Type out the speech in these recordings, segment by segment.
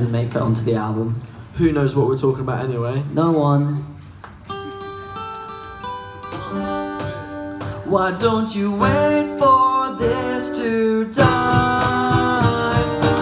didn't make it onto the album. Who knows what we're talking about anyway? No one. Why don't you wait for this to die?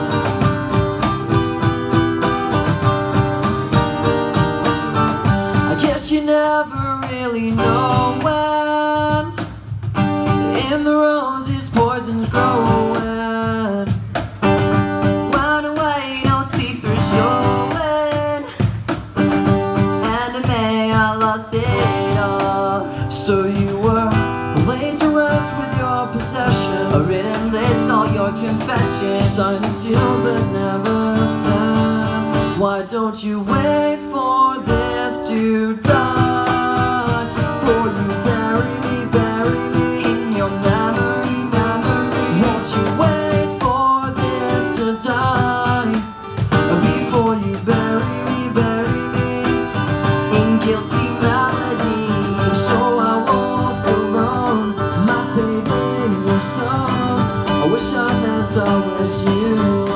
I guess you never really know when in the roses poison's growing. Run away, no teeth are showing, and in May I lost it all. So you were laid to rest with your possessions, a written list, all your confessions, signed and sealed but never sent. Why don't you wait for this to die? For you bury me in your memory. Won't you wait for this to die? Before you bury me in guilty melody. So I walk alone, my baby was song. I wish I meant I was you.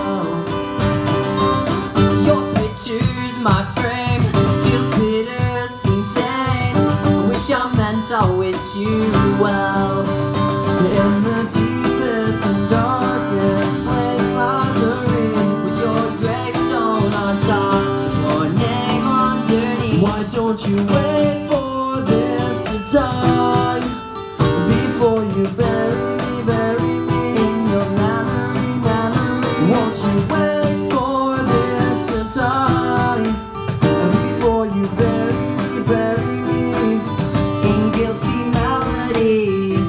Your pictures, my frame, feels bitter, insane. I wish I meant I wish you well. In the deepest and darkest place lies a ring with your gravestone on top, your name underneath. Why don't you wait for this to die? Before you bury me in your memory. Won't you wait for this to die? Before you bury me in guilty melody.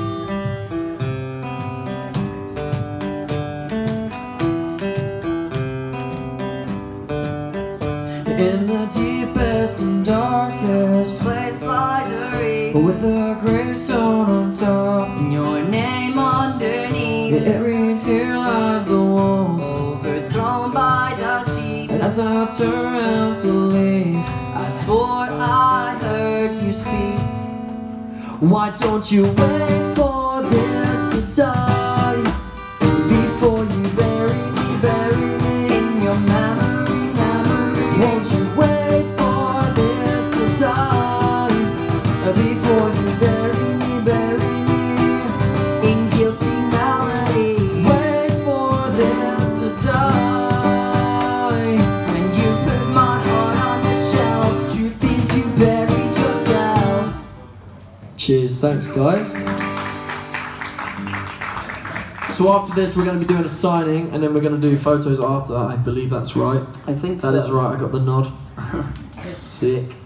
In the deepest and darkest place lies a ring with a gravestone on top and your name underneath. It reads, here lies the wolf, overthrown by the sheep. And as I turn around to leave, I swore I heard you speak. Why don't you wait for this to die? Before you bury me in your memory. Won't you wait for this to die? Before you bury me in guilty melody. Wait for this to die. When you put my heart on the shelf, truth is you buried yourself. Cheers, thanks guys. So after this we're going to be doing a signing and then we're going to do photos after that. I believe that's right. I think so. That is right, I got the nod. Sick.